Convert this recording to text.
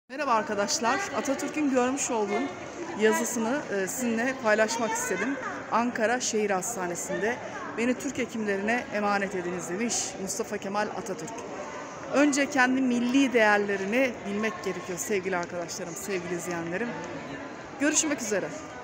Merhaba arkadaşlar. Atatürk'ün görmüş olduğum yazısını sizinle paylaşmak istedim. Ankara Şehir Hastanesi'nde beni Türk hekimlerine emanet ediniz demiş Mustafa Kemal Atatürk. Önce kendi milli değerlerini bilmek gerekiyor sevgili arkadaşlarım, sevgili izleyenlerim. Görüşmek üzere.